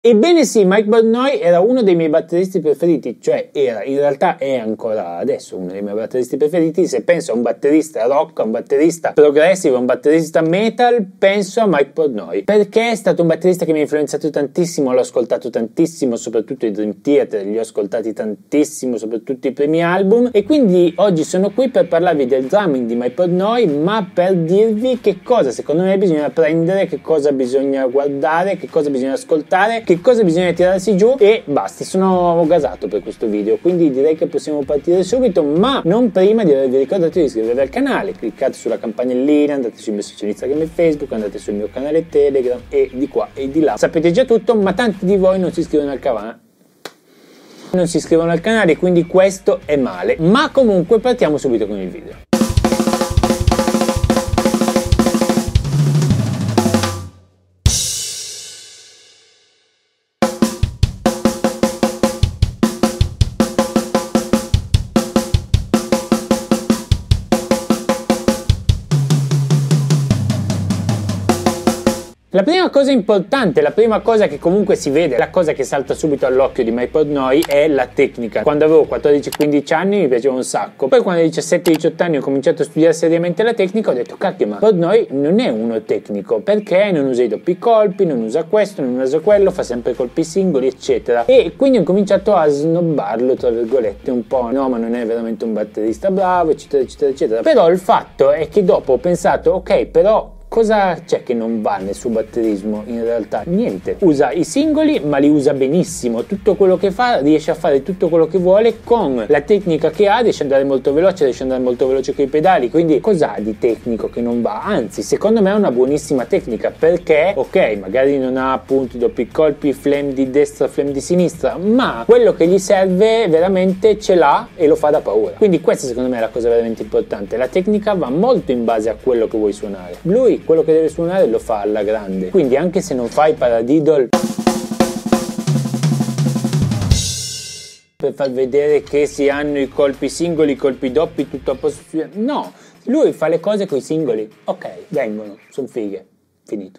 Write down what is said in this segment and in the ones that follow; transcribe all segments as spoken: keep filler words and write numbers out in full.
Ebbene sì, Mike Portnoy era uno dei miei batteristi preferiti, cioè era, in realtà è ancora adesso uno dei miei batteristi preferiti. Se penso a un batterista rock, a un batterista progressive, a un batterista metal, penso a Mike Portnoy, perché è stato un batterista che mi ha influenzato tantissimo, l'ho ascoltato tantissimo, soprattutto i Dream Theater, li ho ascoltati tantissimo, soprattutto i primi album, e quindi oggi sono qui per parlarvi del drumming di Mike Portnoy, ma per dirvi che cosa secondo me bisogna prendere, che cosa bisogna guardare, che cosa bisogna ascoltare, che cosa bisogna tirarsi giù, e basta. Sono gasato per questo video, quindi direi che possiamo partire subito, ma non prima di avervi ricordato di iscrivervi al canale. Cliccate sulla campanellina, andate sui miei social Instagram e Facebook, andate sul mio canale Telegram e di qua e di là. Sapete già tutto, ma tanti di voi non si iscrivono al canale non si iscrivono al canale, quindi questo è male. Ma comunque partiamo subito con il video. La prima cosa importante, la prima cosa che comunque si vede, la cosa che salta subito all'occhio di Mike Portnoy è la tecnica. Quando avevo quattordici quindici anni mi piaceva un sacco, poi quando avevo diciassette diciotto anni ho cominciato a studiare seriamente la tecnica, ho detto cacchio, ma Portnoy non è uno tecnico, perché non usa i doppi colpi, non usa questo, non usa quello, fa sempre colpi singoli eccetera, e quindi ho cominciato a snobbarlo tra virgolette un po', no ma non è veramente un batterista bravo eccetera eccetera eccetera. Però il fatto è che dopo ho pensato ok, però cosa c'è che non va nel suo batterismo? In realtà niente. Usa i singoli, ma li usa benissimo. Tutto quello che fa, riesce a fare tutto quello che vuole con la tecnica che ha, riesce ad andare molto veloce, riesce ad andare molto veloce con i pedali. Quindi cos'ha di tecnico che non va? Anzi, secondo me è una buonissima tecnica, perché ok, magari non ha appunto i doppi colpi, flame di destra, flame di sinistra, ma quello che gli serve veramente ce l'ha e lo fa da paura. Quindi questa secondo me è la cosa veramente importante. La tecnica va molto in base a quello che vuoi suonare. Lui quello che deve suonare lo fa alla grande, quindi anche se non fai paradiddle per far vedere che si hanno i colpi singoli, i colpi doppi, tutto a posto, no, lui fa le cose coi singoli, ok, vengono, sono fighe, finito.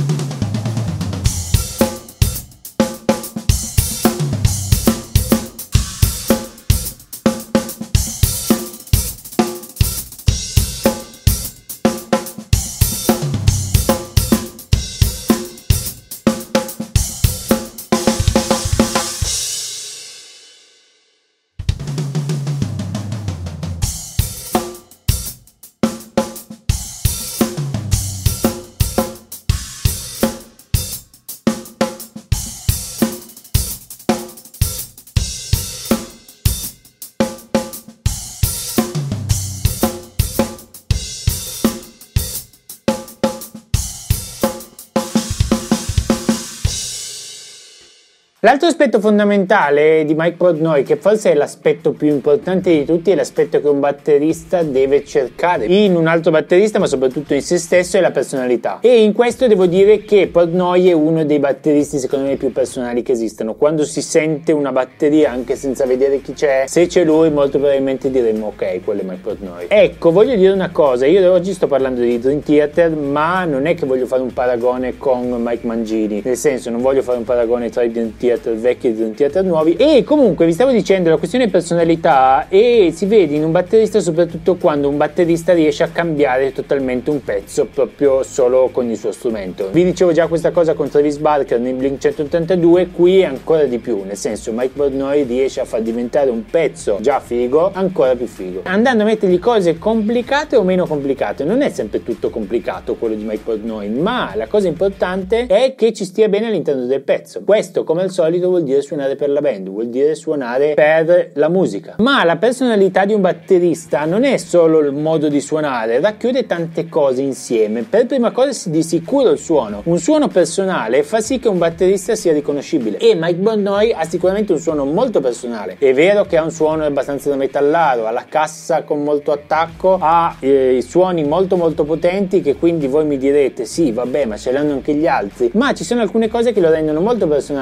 L'altro aspetto fondamentale di Mike Portnoy, che forse è l'aspetto più importante di tutti, è l'aspetto che un batterista deve cercare in un altro batterista, ma soprattutto in se stesso, è la personalità. E in questo devo dire che Portnoy è uno dei batteristi secondo me più personali che esistano. Quando si sente una batteria, anche senza vedere chi c'è, se c'è lui molto probabilmente diremmo ok, quello è Mike Portnoy. Ecco, voglio dire una cosa, io oggi sto parlando di Dream Theater, ma non è che voglio fare un paragone con Mike Mangini, nel senso non voglio fare un paragone tra i Dream Theater vecchi e Dream Theater nuovi. E comunque vi stavo dicendo la questione personalità, e si vede in un batterista soprattutto quando un batterista riesce a cambiare totalmente un pezzo proprio solo con il suo strumento. Vi dicevo già questa cosa con Travis Barker nel Blink centottantadue, qui è ancora di più, nel senso Mike Portnoy riesce a far diventare un pezzo già figo ancora più figo, andando a mettergli cose complicate o meno complicate. Non è sempre tutto complicato quello di Mike Portnoy, ma la cosa importante è che ci stia bene all'interno del pezzo. Questo come al solito vuol dire suonare per la band, vuol dire suonare per la musica. Ma la personalità di un batterista non è solo il modo di suonare, racchiude tante cose insieme. Per prima cosa di sicuro il suono. Un suono personale fa sì che un batterista sia riconoscibile, e Mike Portnoy ha sicuramente un suono molto personale. È vero che ha un suono abbastanza da metallaro, ha la cassa con molto attacco, ha eh, i suoni molto molto potenti, che quindi voi mi direte sì vabbè ma ce l'hanno anche gli altri, ma ci sono alcune cose che lo rendono molto personale. Ad esempio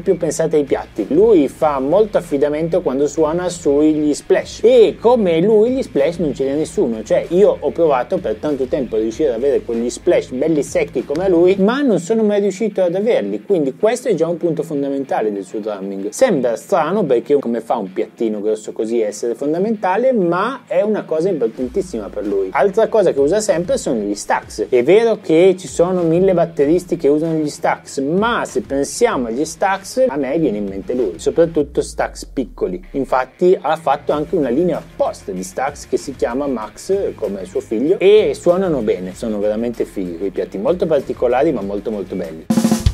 esempio pensate ai piatti, lui fa molto affidamento quando suona sugli splash, e come lui gli splash non ce n'è nessuno, cioè io ho provato per tanto tempo a riuscire ad avere quegli splash belli secchi come lui, ma non sono mai riuscito ad averli, quindi questo è già un punto fondamentale del suo drumming. Sembra strano perché come fa un piattino grosso così a essere fondamentale, ma è una cosa importantissima per lui. Altra cosa che usa sempre sono gli stacks. È vero che ci sono mille batteristi che usano gli stacks, ma se pensiamo agli stacks a me viene in mente lui, soprattutto stacks piccoli. Infatti ha fatto anche una linea apposta di stacks che si chiama Max come suo figlio, e suonano bene, sono veramente fighi quei piatti, molto particolari ma molto molto belli.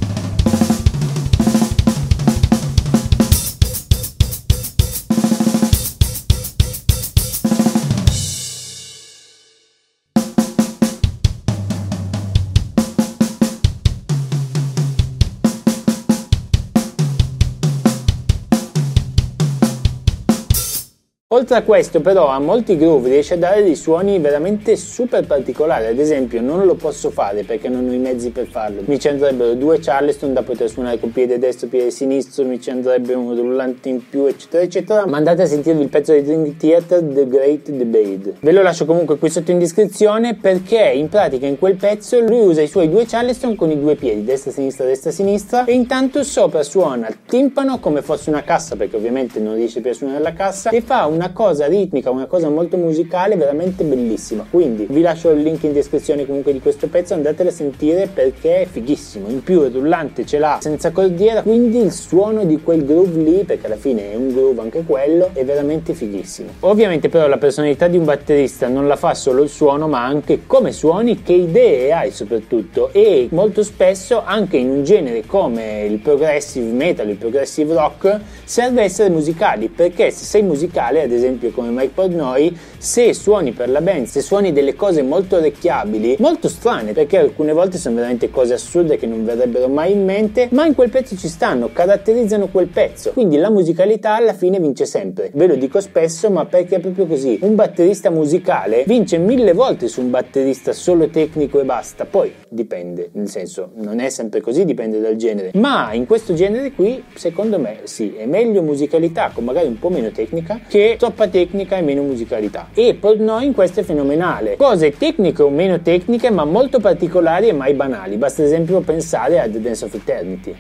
Oltre a questo però a molti groove riesce a dare dei suoni veramente super particolari, ad esempio non lo posso fare perché non ho i mezzi per farlo, mi ci andrebbero due Charleston da poter suonare con piede destro e piede sinistro, mi ci andrebbe un rullante in più eccetera eccetera, ma andate a sentirvi il pezzo di Dream Theater The Great Debate, ve lo lascio comunque qui sotto in descrizione, perché in pratica in quel pezzo lui usa i suoi due Charleston con i due piedi, destra sinistra destra sinistra, e intanto sopra suona il timpano come fosse una cassa, perché ovviamente non riesce più a suonare la cassa, e fa una cosa ritmica, una cosa molto musicale veramente bellissima. Quindi vi lascio il link in descrizione comunque di questo pezzo, andatelo a sentire perché è fighissimo. In più il rullante ce l'ha senza cordiera, quindi il suono di quel groove lì, perché alla fine è un groove anche quello, è veramente fighissimo. Ovviamente però la personalità di un batterista non la fa solo il suono, ma anche come suoni, che idee hai soprattutto, e molto spesso anche in un genere come il progressive metal, il progressive rock, serve essere musicali, perché se sei musicale, ad esempio come Mike Portnoy, se suoni per la band, se suoni delle cose molto orecchiabili, molto strane, perché alcune volte sono veramente cose assurde che non verrebbero mai in mente, ma in quel pezzo ci stanno, caratterizzano quel pezzo, quindi la musicalità alla fine vince sempre. Ve lo dico spesso, ma perché è proprio così. Un batterista musicale vince mille volte su un batterista solo tecnico e basta. Poi dipende, nel senso non è sempre così, dipende dal genere, ma in questo genere qui secondo me sì, è meglio musicalità con magari un po' meno tecnica che troppa tecnica e meno musicalità, e Portnoy in questo è fenomenale, cose tecniche o meno tecniche ma molto particolari e mai banali, basta ad esempio pensare a The Dance of Eternity.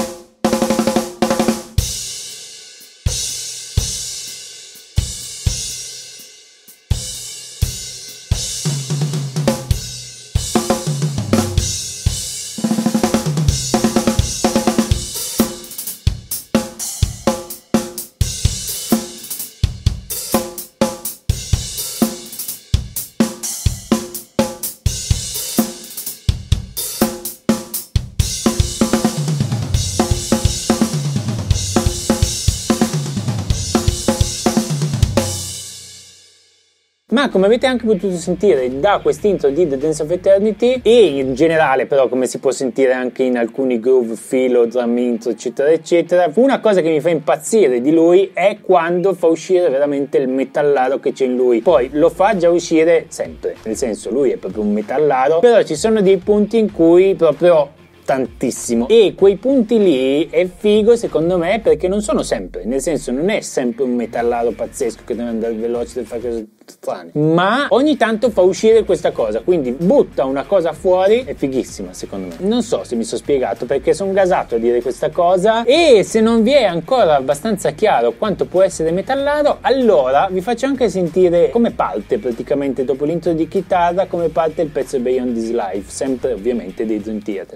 Ma come avete anche potuto sentire da quest'intro di The Dance of Eternity, e in generale però come si può sentire anche in alcuni groove, filo, drum intro eccetera eccetera, una cosa che mi fa impazzire di lui è quando fa uscire veramente il metallaro che c'è in lui. Poi lo fa già uscire sempre, nel senso lui è proprio un metallaro, però ci sono dei punti in cui proprio tantissimo, e quei punti lì è figo secondo me perché non sono sempre, nel senso non è sempre un metallaro pazzesco che deve andare veloce, deve fare cose strane, ma ogni tanto fa uscire questa cosa, quindi butta una cosa fuori, è fighissima secondo me. Non so se mi sono spiegato perché sono gasato a dire questa cosa, e se non vi è ancora abbastanza chiaro quanto può essere metallaro, allora vi faccio anche sentire come parte praticamente dopo l'intro di chitarra, come parte il pezzo Beyond This Life, sempre ovviamente dei Dream Theater.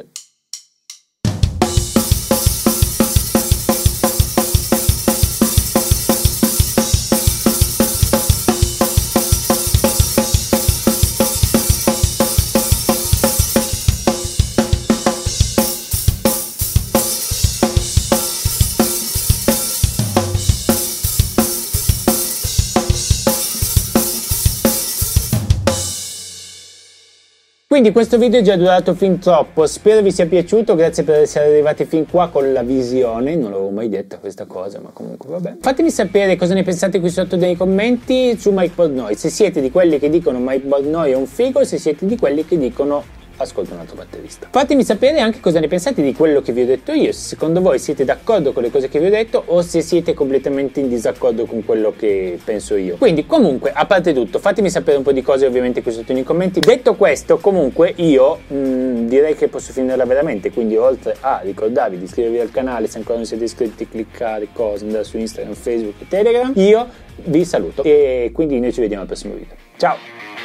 Quindi questo video è già durato fin troppo, spero vi sia piaciuto, grazie per essere arrivati fin qua con la visione, non l'avevo mai detta questa cosa, ma comunque vabbè. Fatemi sapere cosa ne pensate qui sotto nei commenti su Mike Portnoy, se siete di quelli che dicono Mike Portnoy è un figo, se siete di quelli che dicono ascolto un altro batterista. Fatemi sapere anche cosa ne pensate di quello che vi ho detto io, se secondo voi siete d'accordo con le cose che vi ho detto o se siete completamente in disaccordo con quello che penso io. Quindi comunque, a parte tutto, fatemi sapere un po' di cose ovviamente qui sotto nei commenti. Detto questo, comunque io mh, direi che posso finirla veramente, quindi oltre a ricordarvi di iscrivervi al canale se ancora non siete iscritti, cliccare cosa, andare su Instagram, Facebook e Telegram, io vi saluto e quindi noi ci vediamo al prossimo video. Ciao!